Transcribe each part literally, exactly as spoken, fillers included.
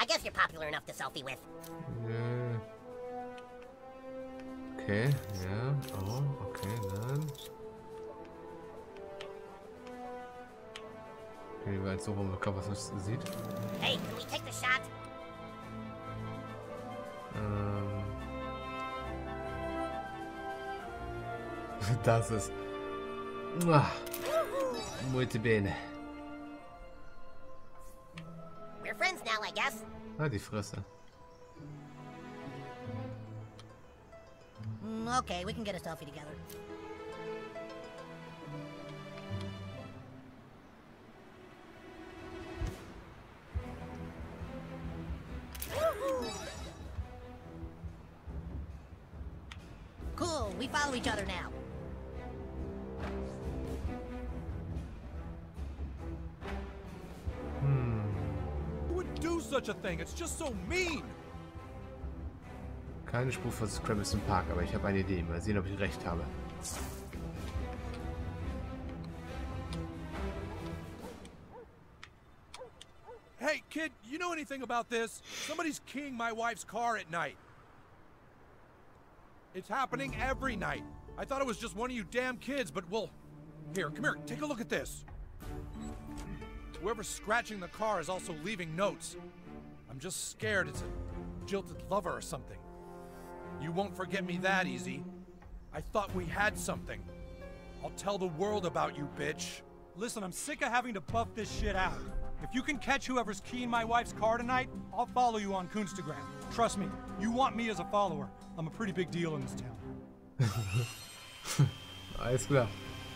guess you're popular enough to selfie with. Nö. Okay, ja. Oh, okay, dann. Okay, weil so, wo man gerade was sieht. Hey, can we take the shot? Ähm. Das ist. Uah. Muito bene. We're friends now, I guess. Ah, die Fresse. Mm, okay, we can get a selfie together. Cool, we follow each other now. Who would do such a thing? It's just so mean. Keine Spur von Scrabbles im Park, aber ich habe eine Idee. Mal sehen, ob ich recht habe. Hey, kid, you know anything about this? Somebody's keying my wife's car at night. It's happening every night. I thought it was just one of you damn kids, but well... Here, come here, take a look at this. Whoever's scratching the car is also leaving notes. I'm just scared it's a jilted lover or something. You won't forget me that easy. I thought we had something. I'll tell the world about you, bitch. Listen, I'm sick of having to buff this shit out. If you can catch whoever's keying my wife's car tonight, I'll follow you on Coonstagram. Trust me, you want me as a follower. I'm a pretty big deal in this town. Alles klar.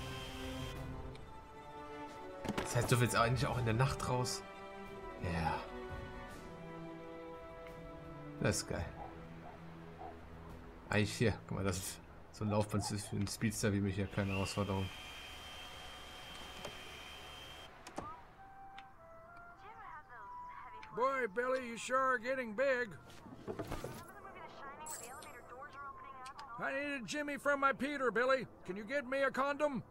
Das heißt, du willst eigentlich auch in der Nacht raus? Ja. Das ist geil. Eigentlich hier, guck mal, das ist so ein Laufband ist für einen Speedster wie mich ja keine Herausforderung. Boy, Billy, you sure are getting big. I needed Jimmy from my Peter, Billy. Can you get me a condom?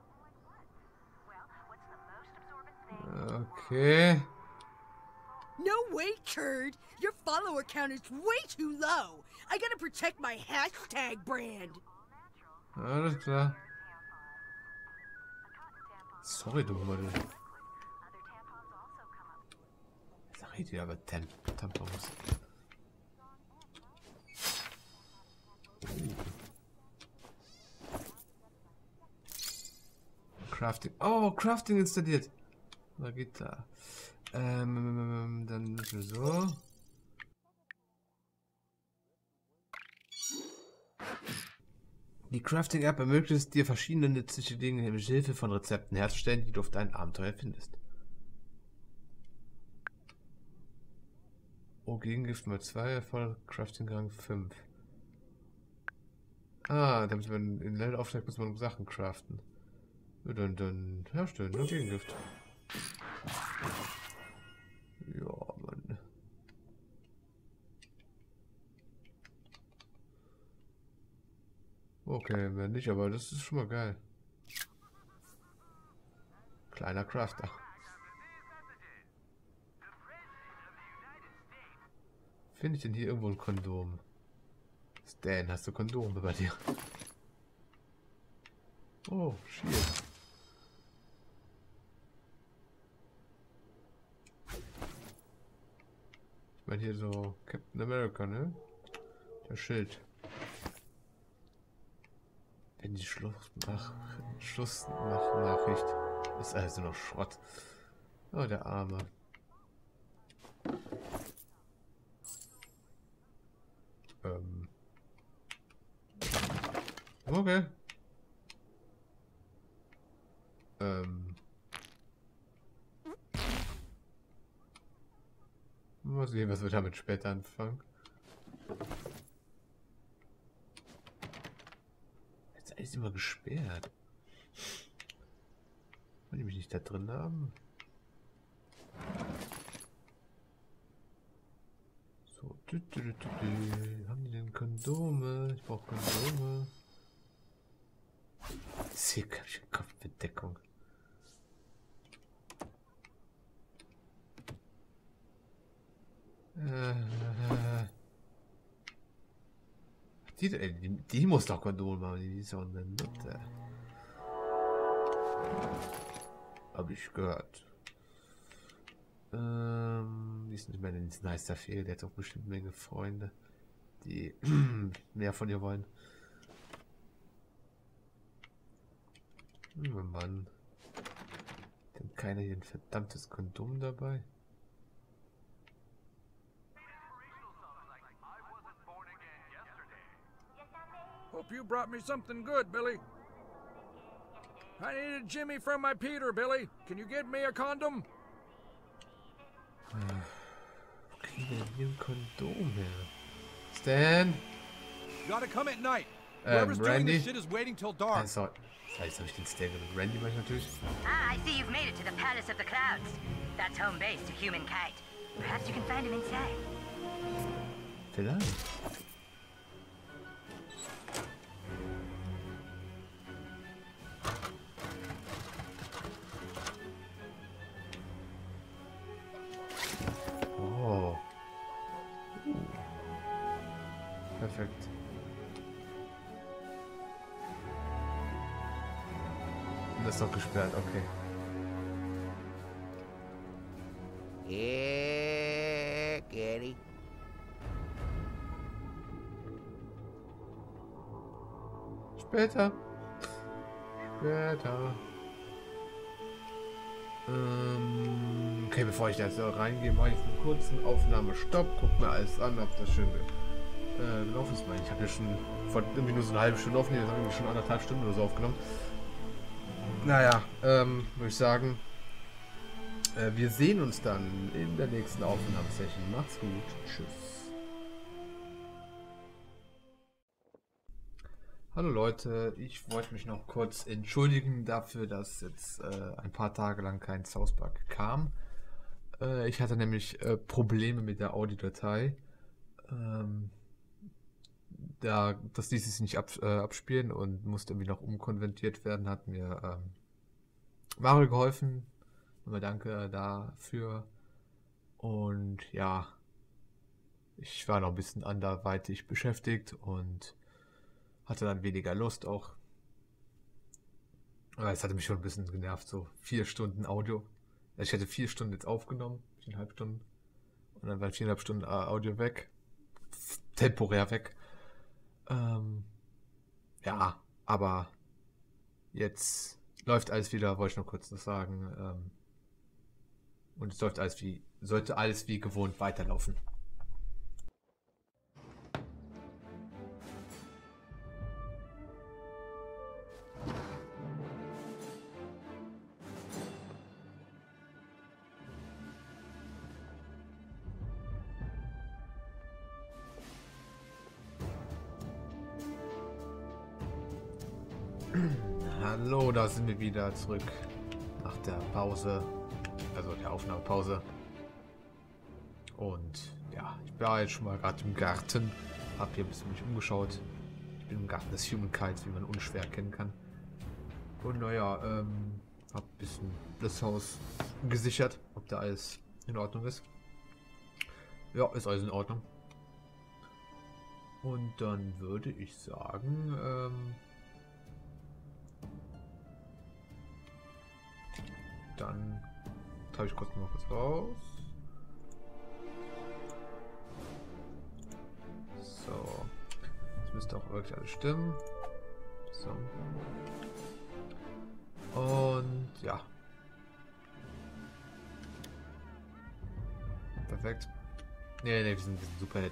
Okay. No way, turd. Your follower count is way too low. I gotta protect my hashtag brand. Alles klar. Sorry, du Model. Sag ich dir aber Temp Tampons. Crafting. Oh, Crafting installiert. Da geht da. Ähm, dann müssen wir so. Die Crafting-App ermöglicht es dir, verschiedene nützliche Dinge mit Hilfe von Rezepten herzustellen, die du auf deinem Abenteuer findest. Oh, Gegengift mal zwei, Erfolg, Crafting-Rang fünf. Ah, damit man in Level aufsteigt, muss man Sachen craften. Ja, dann, dann herstellen, nur Gegengift. Ja, Mann. Okay, mehr nicht, aber das ist schon mal geil. Kleiner Crafter. Finde ich denn hier irgendwo ein Kondom? Stan, hast du Kondome bei dir? Oh, shit. Ich meine hier so Captain America, ne? Der Schild. Wenn die Schluss nach Schluss nach Nachricht ist also noch Schrott. Oh, der Arme. Ähm. Okay. Ähm. Mal sehen, was wir damit später anfangen. Jetzt ist immer gesperrt. Wollen die mich nicht da drin haben? So, dü, dü, dü, dü. Haben die denn Kondome? Ich brauche Kondome. Hier habe ich eine Kopfbedeckung. Äh, die, ey, die, die muss doch Kondom machen, die ist auch eine Nutte. Hab ich gehört. Ähm, die ist nicht mehr ins nicer Fehl, der hat auch bestimmt eine Menge Freunde, die mehr von ihr wollen. Oh Mann. Denn keiner hier ein verdammtes Kondom dabei. Hope you brought me something good, Billy. I needed Jimmy from my Peter, Billy. Can you get me a condom? Wo kriegen wir denn hier ein Kondom her? Stan? You gotta come at night. Ähm, Whoever's doing Randy? this shit is waiting till dark. Also, jetzt habe ich den Stan genannt. Randy meine ich natürlich. Ah, I see you've made it to the Palace of the Clouds. That's home base to humankind. Perhaps you can find him inside. Vielleicht. Oh. Uh. Perfekt. Das ist doch gesperrt, okay. Yeah, Kitty. Später. Später. Ähm, okay, bevor ich da jetzt reingehe, mache ich einen kurzen Aufnahmestopp. Guck mir alles an, ob das schön äh, gelaufen ist. Ich habe ja schon vor irgendwie nur so eine halbe Stunde aufgenommen, jetzt habe ich schon anderthalb Stunden oder so aufgenommen. Naja, ähm, würde ich sagen, äh, wir sehen uns dann in der nächsten Aufnahmesession. Macht's gut. Tschüss. Hallo Leute, ich wollte mich noch kurz entschuldigen dafür, dass jetzt äh, ein paar Tage lang kein South Park kam. Äh, ich hatte nämlich äh, Probleme mit der Audiodatei. Ähm, da, das ließ sich nicht ab, äh, abspielen und musste irgendwie noch umkonvertiert werden, hat mir ähm, Mario geholfen. Nochmal danke dafür. Und ja, ich war noch ein bisschen anderweitig beschäftigt und hatte dann weniger Lust auch. Aber es hatte mich schon ein bisschen genervt, so vier Stunden Audio. Ich hätte vier Stunden jetzt aufgenommen, viereinhalb Stunden. Und dann waren viereinhalb Stunden Audio weg. Temporär weg. Ähm, ja, aber jetzt läuft alles wieder, wollte ich noch kurz noch sagen. Ähm, und es läuft alles wie, sollte alles wie gewohnt weiterlaufen. Hallo, da sind wir wieder zurück nach der Pause, also der Aufnahmepause. Und ja, ich war jetzt schon mal gerade im Garten, habe hier ein bisschen mich umgeschaut. Ich bin im Garten des Humankind, wie man unschwer erkennen kann. Und naja, ähm, habe ein bisschen das Haus gesichert, ob da alles in Ordnung ist. Ja, ist alles in Ordnung. Und dann würde ich sagen, ähm, dann habe ich kurz noch was raus. So. Das müsste auch wirklich alles stimmen. So. Und ja. Perfekt. Nee, nee, wir sind, wir sind super.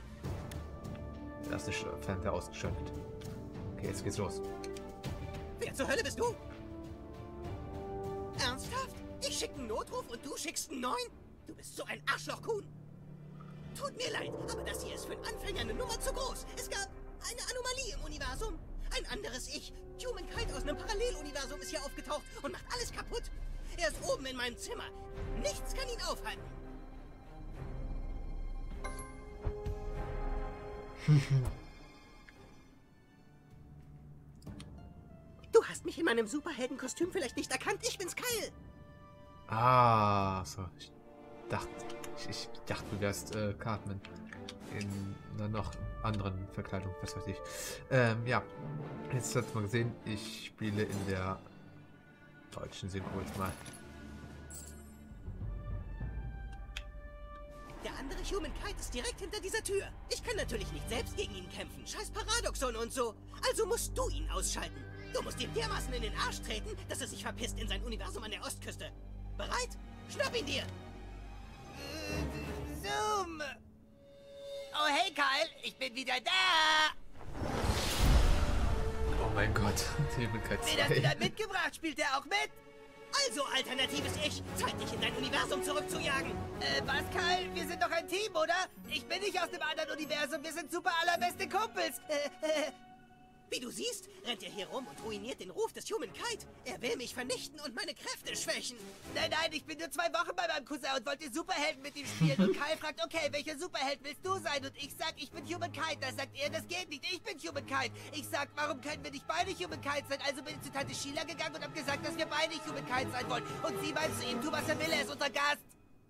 Das ist der Fernseher ausgeschaltet. Okay, jetzt geht's los. Wer zur Hölle bist du? Ernsthaft? Ich schicke einen Notruf und du schickst einen neuen? Du bist so ein Arschloch-Kuhn. Tut mir leid, aber das hier ist für einen Anfänger eine Nummer zu groß. Es gab eine Anomalie im Universum. Ein anderes Ich, Humankind aus einem Paralleluniversum, ist hier aufgetaucht und macht alles kaputt. Er ist oben in meinem Zimmer. Nichts kann ihn aufhalten. Du hast mich in meinem Superheldenkostüm vielleicht nicht erkannt. Ich bin's, Kyle. Ah, so. dachte, ich, ich dachte, du wärst äh, Cartman. In einer noch anderen Verkleidung, was weiß ich. Ähm, ja. Jetzt hat man gesehen, ich spiele in der deutschen Synchro jetzt mal. Der andere Humankind ist direkt hinter dieser Tür. Ich kann natürlich nicht selbst gegen ihn kämpfen. Scheiß Paradoxon und so. Also musst du ihn ausschalten. Du musst ihm dermaßen in den Arsch treten, dass er sich verpisst in sein Universum an der Ostküste. Bereit? Schnapp ihn dir! Äh, Zoom! Oh, hey, Kyle, ich bin wieder da! Oh mein Gott, Humankind Wen hast du dann mitgebracht? Spielt er auch mit? Also, alternatives Ich, Zeit dich in dein Universum zurückzujagen. Äh, was, Kyle? Wir sind doch ein Team, oder? Ich bin nicht aus dem anderen Universum, wir sind super allerbeste Kumpels. Äh, äh. Wie du siehst, rennt er hier rum und ruiniert den Ruf des Humankind. Er will mich vernichten und meine Kräfte schwächen. Nein, nein, ich bin nur zwei Wochen bei meinem Cousin und wollte Superhelden mit ihm spielen. Und Kyle fragt, okay, welcher Superheld willst du sein? Und ich sag, ich bin Humankind. Da sagt er, das geht nicht, ich bin Humankind. Ich sag, warum können wir nicht beide Humankind sein? Also bin ich zu Tante Sheila gegangen und hab gesagt, dass wir beide Humankind sein wollen. Und sie meint zu ihm, tu was er will, er ist unser Gast.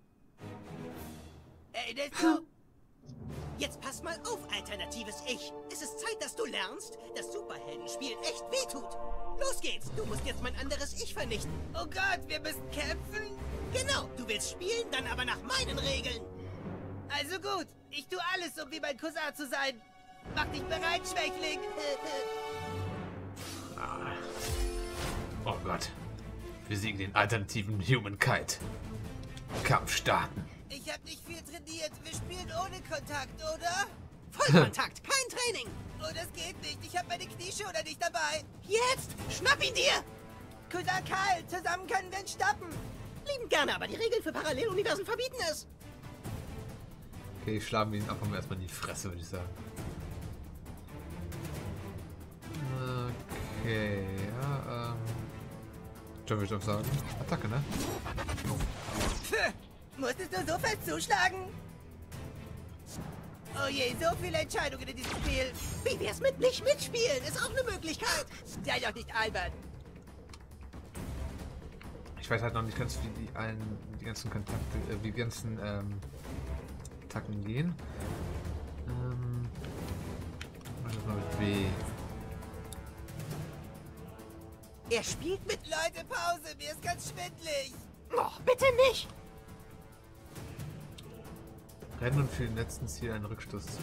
Erinnerst du? Jetzt pass mal auf, alternatives Ich. Es ist Zeit, dass du lernst, dass Superheldenspielen echt wehtut. Los geht's, du musst jetzt mein anderes Ich vernichten. Oh Gott, wir müssen kämpfen? Genau, du willst spielen, dann aber nach meinen Regeln. Also gut, ich tue alles, um wie mein Cousin zu sein. Mach dich bereit, Schwächling. Ah. Oh Gott. Wir siegen den alternativen Humankind. Kampf starten. Ich habe nicht viel trainiert. Wir spielen ohne Kontakt, oder? Vollkontakt, kein Training. Oh, das geht nicht. Ich habe meine Knieschoner nicht dabei. Jetzt, schnapp ihn dir. Cousin Kyle, zusammen können wir ihn stoppen. Lieben gerne, aber die Regeln für Paralleluniversen verbieten es. Okay, ich schlage ihn einfach mal erstmal in die Fresse, würde ich sagen. Okay, ja, ähm... Dann würde ich auch sagen, Attacke, ne? Pff, musstest du so fest zuschlagen? Oh je, so viele Entscheidungen in diesem Spiel. Wie wär's mit nicht mitspielen? Ist auch eine Möglichkeit. Sei doch nicht albern. Ich weiß halt noch nicht ganz, wie die, allen, die ganzen Kontakte, äh, wie die ganzen ähm, Attacken gehen. Ähm, was ist mal mit B? Er spielt mit... Leute, Pause, mir ist ganz schwindelig. Oh, bitte nicht. Rennen und für den letzten Ziel einen Rückstoß zu.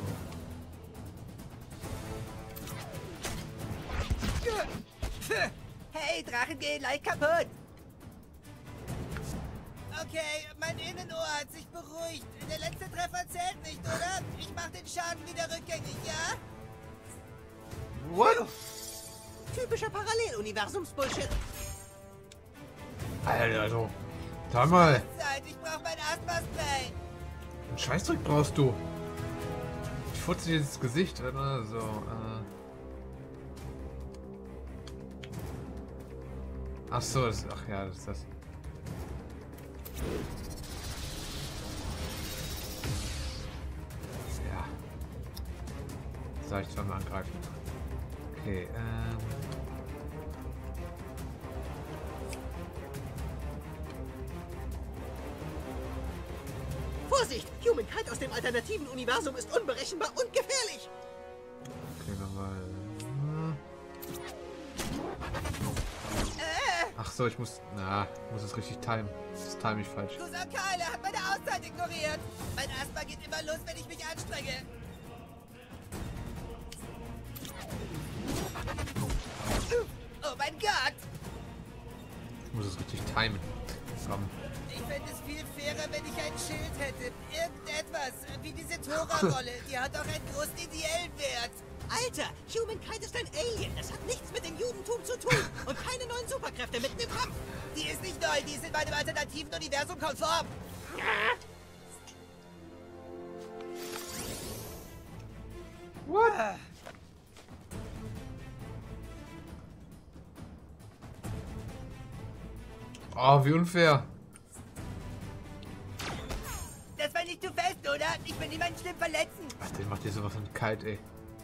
Hey, Drachen gehen leicht kaputt. Okay, mein Innenohr hat sich beruhigt. Der letzte Treffer zählt nicht, oder? Ich mach den Schaden wieder rückgängig, ja? What? Typischer Paralleluniversums-Bullshit. Alter, also. Da mal. Zeit, ich brauch mein Asthma-Spray. Einen Scheißdruck brauchst du. Ich futze dir ins Gesicht, oder? So, äh. Ach so, das, ach ja, das ist das. Ja. Soll ich zweimal angreifen? Okay, ähm. Vorsicht! Humankind aus dem alternativen Universum ist unberechenbar und gefährlich! Okay, nochmal. Äh, Ach so, ich muss. Na, ich muss es richtig timen. Das time ich falsch. Cousin Kyle, er hat meine Auszeit ignoriert. Mein Asthma geht immer los, wenn ich mich anstrenge. Oh mein Gott! Ich muss es richtig timen. Komm. Ich fände es viel fairer, wenn ich ein Schild hätte. Irgendetwas, wie diese Tora-Rolle. Die hat auch einen großen ideellen Wert. Alter, Humankind ist ein Alien. Das hat nichts mit dem Judentum zu tun. Und keine neuen Superkräfte mitten im Kampf. Die ist nicht neu, die ist in meinem alternativen Universum konform. What? Oh, wie unfair. Das war nicht zu fest, oder? Ich will niemanden schlimm verletzen. Ach, der macht hier sowas von kalt, ey.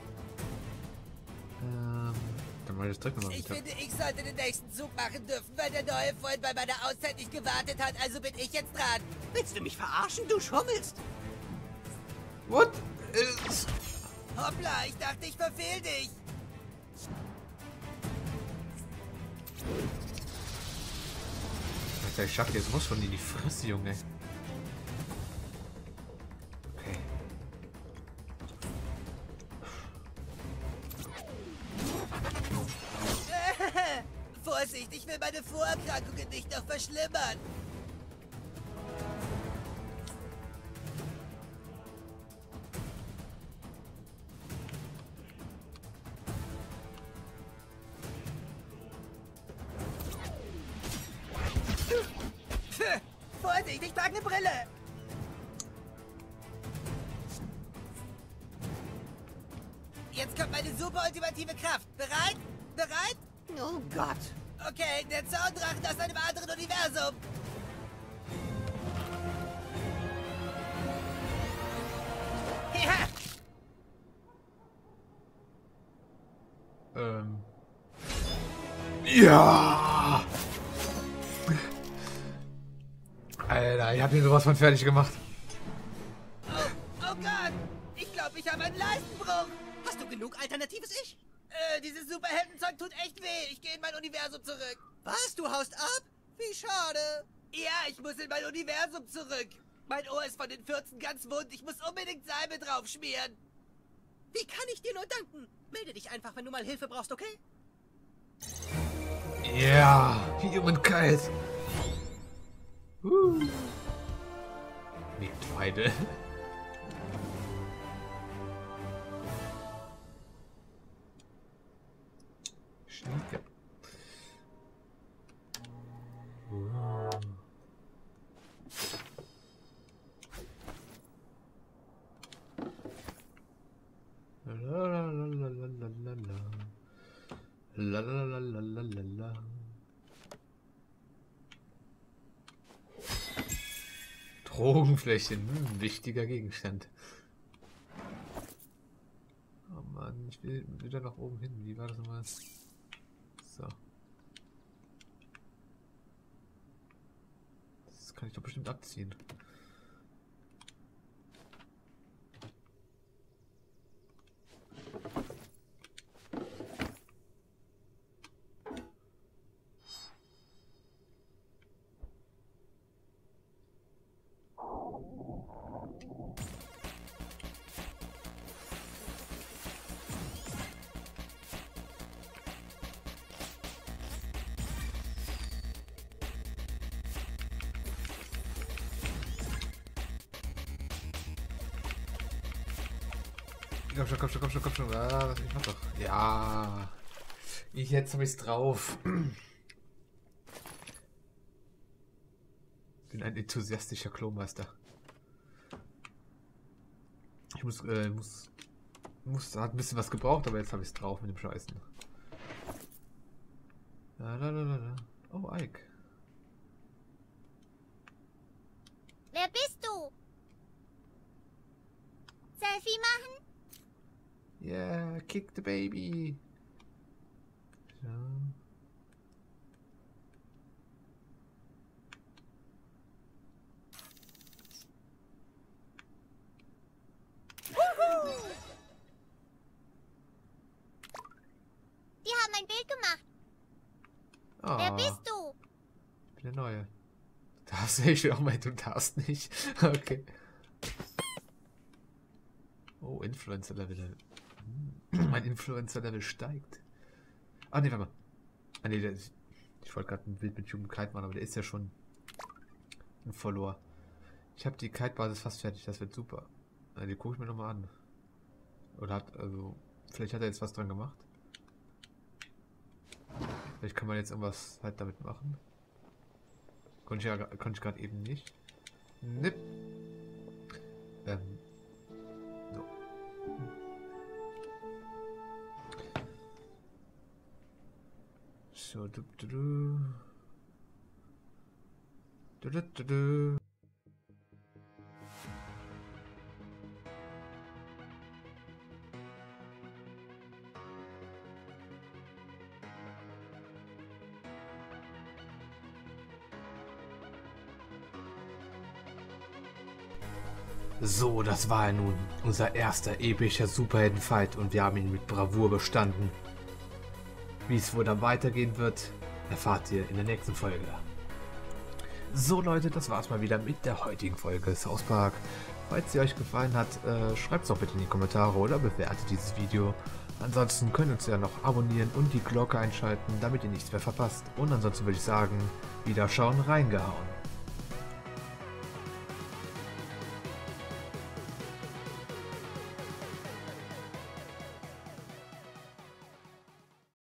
Ähm, dann mach ich das direkt nochmal Ich wieder. finde, ich sollte den nächsten Zug machen dürfen, weil der Neue vorhin bei meiner Auszeit nicht gewartet hat, also bin ich jetzt dran. Willst du mich verarschen? Du schummelst. What is... Hoppla, ich dachte, ich verfehl dich. Alter, ich schaff dir jetzt was von in die Fresse, Junge. Okay. Vorsicht, ich will meine Vorerkrankungen nicht noch verschlimmern. Vorsicht, ich trage eine Brille. Jetzt kommt meine super ultimative Kraft. Bereit? Bereit? Oh Gott. Okay, der Zaundrachen aus einem anderen Universum. Ja. Ähm. Ja! Alter, ich hab ihn sowas von fertig gemacht. Oh, oh Gott! Ich glaube, ich habe einen Leistenbruch. Hast du genug alternatives Ich? Äh, dieses Superheldenzeug tut echt weh. Ich gehe in mein Universum zurück. Was? Du haust ab? Wie schade. Ja, ich muss in mein Universum zurück. Mein Ohr ist von den Fürzen ganz wund. Ich muss unbedingt Salbe drauf schmieren. Wie kann ich dir nur danken? Melde dich einfach, wenn du mal Hilfe brauchst, okay? Ja, Humankind. Uh. Mitweide. Schnieke. Uh. La la la la la la la la. La la la la la la la. Drogenflächen, hm, wichtiger Gegenstand. Oh Mann, ich will wieder nach oben hin. Wie war das nochmal? So. Das kann ich doch bestimmt abziehen. Komm schon, komm schon, komm schon, komm schon. Ah, ich mach doch. Ja. Ich, jetzt habe ich's drauf. Bin ein enthusiastischer Klomeister. Ich muss, äh, muss, muss, hat ein bisschen was gebraucht, aber jetzt habe ich's drauf mit dem Scheißen. La, la, la, la, la. Oh, Ike. Wer bist du? Selfie machen? Yeah, kick the baby. So. Die haben ein Bild gemacht. Oh, Wer bist du? ich bin der Neue. Darfst du nicht? Oh mein, du darfst nicht. Okay. Oh, Influencer-Level. Mein Influencer-Level steigt. Ah, ne, warte mal. Ah, ne, der, ich wollte gerade ein Bild mit Human Kite machen, aber der ist ja schon ein Follower. Ich habe die Kite-Basis fast fertig, das wird super. Also, die gucke ich mir nochmal an. Oder hat, also, vielleicht hat er jetzt was dran gemacht. Vielleicht kann man jetzt irgendwas halt damit machen. Konnte ich ja konnte ich gerade eben nicht. Nipp. Ähm. So. So, du, du, du. Du, du, du, du. So, das war ja nun unser erster epischer Superhelden-Fight und wir haben ihn mit Bravour bestanden. Wie es wohl dann weitergehen wird, erfahrt ihr in der nächsten Folge. So Leute, das war's mal wieder mit der heutigen Folge South Park. Falls sie euch gefallen hat, äh, schreibt es doch bitte in die Kommentare oder bewertet dieses Video. Ansonsten könnt ihr uns ja noch abonnieren und die Glocke einschalten, damit ihr nichts mehr verpasst. Und ansonsten würde ich sagen, Wiederschauen, reingehauen.